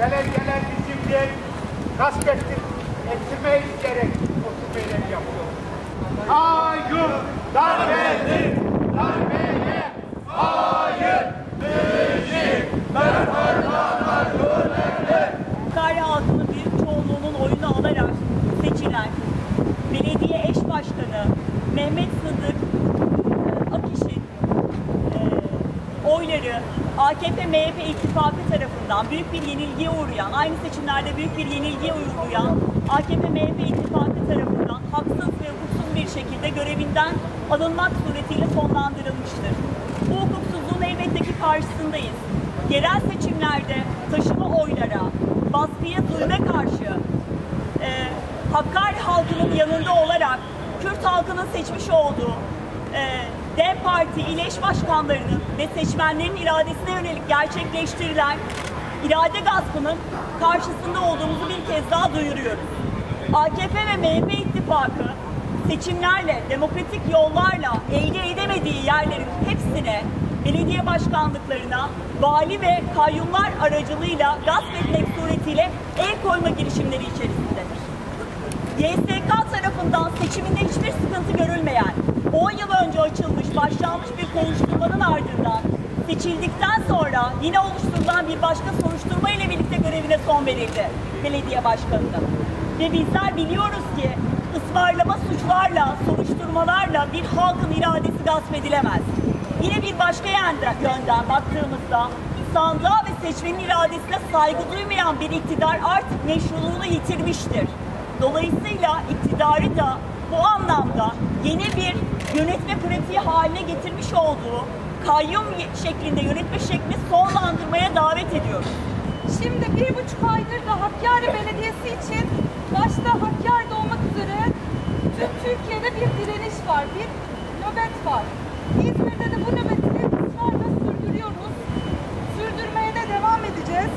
belediyeler bizimdir, gasp ettirmeyi isteyerek oturmayı yapıyor. Kayyum darbedir, darbeye hayır, müzik, merhabalar, Hakkari halkının büyük çoğunluğunun oyunu alarak seçilen belediye eş başkanı Mehmet Sıddık Akiş'in oyları AKP-MHP ittifakı tarafından büyük bir yenilgiye uğrayan, aynı seçimlerde büyük bir yenilgiye uğrayan AKP-MHP ittifakı tarafından haksız ve hukuksuz bir şekilde görevinden alınmak suretiyle sonlandırılmıştır. Bu hukuksuzluğun elbette ki karşısındayız. Yerel seçimlerde taşıma oylara, baskıya, zulme karşı Hakkari halkının yanında olarak Kürt halkının seçmiş olduğu DEM Parti il eş başkanlarının ve seçmenlerin iradesine yönelik gerçekleştirilen irade gaspının karşısında olduğumuzu bir kez daha duyuruyoruz. AKP ve MHP ittifakı seçimlerle, demokratik yollarla elde edemediği yerlerin hepsine, belediye başkanlıklarına, vali ve kayyumlar aracılığıyla gasp etmek suretiyle el koyma girişimleri içerisindedir. YSK tarafından seçiminde hiçbir sıkıntı görülmeyen, 10 yıl önce açılmış, başlanmış bir soruşturmanın ardından seçildikten sonra yine oluşturulan bir başka soruşturma ile birlikte görevine son verildi belediye başkanının. Ve bizler biliyoruz ki ısmarlama suçlarla, soruşturmalarla bir halkın iradesi gasp edilemez. Yine bir başka yönden baktığımızda sandığa ve seçmenin iradesine saygı duymayan bir iktidar artık meşruluğunu yitirmiştir. Dolayısıyla iktidarı da bu anlamda yeni bir yönetme pratiği haline getirmiş olduğu kayyum şeklinde yönetme şeklini sonlandırmaya davet ediyoruz. Şimdi 1,5 aydır da Hakkari Belediyesi için başta Hakkari'de olmak üzere tüm Türkiye'de bir direniş var, bir nöbet var. İzmir'de de bu nöbeti ısrarla sürdürüyoruz. Sürdürmeye de devam edeceğiz.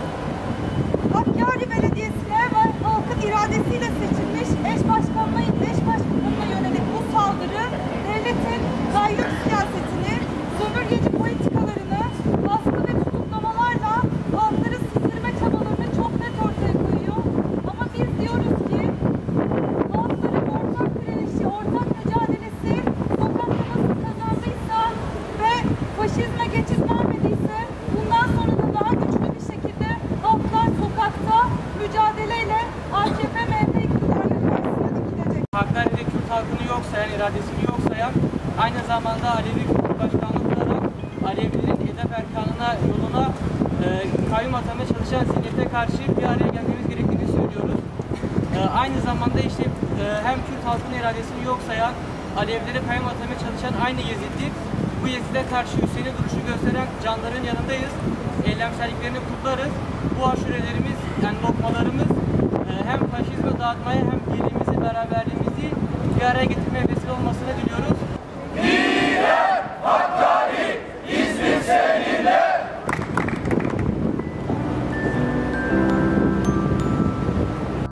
Hakkari Belediyesi'ne ve halkın iradesiyle seçilmiş eş başkanına yönelik bu saldırı devletin kayyum siyasetini, sömürgeci politikalarını, baskı ve tutuklamalarla halkları sindirme çabalarını çok net ortaya koyuyor. Ama biz diyoruz ki halkların ortak direnişi, ortak mücadelesi sokakta nasıl kazandıysa ve faşizme geçit vermediyse bundan sonra da daha güçlü bir şekilde halklar sokakta mücadeleyle AKP-MHP iktidarının karşısına dikilecek. Hakkari'de Kürt halkını yok sayan, iradesini yok sayan, aynı zamanda Alevi Kürt başkanlığı kurarak Alevilerin edep erkanına, yoluna kayyum atamaya çalışan zihniyete karşı bir araya gelmemiz gerektiğini söylüyoruz. Aynı zamanda işte hem Kürt halkının iradesini yok sayan, Alevilere kayyum atamaya çalışan aynı Yezid'i, bu Yezid'e karşı Hüseyin'e duruşu gösteren canların yanındayız. Eylemselliklerini kutlarız. Bu aşurelerimiz, yani lokmalarımız hem faşizmi dağıtmaya hem birliğimizi, beraberliğimizi bir araya getirmeye vesile olmasını diliyoruz.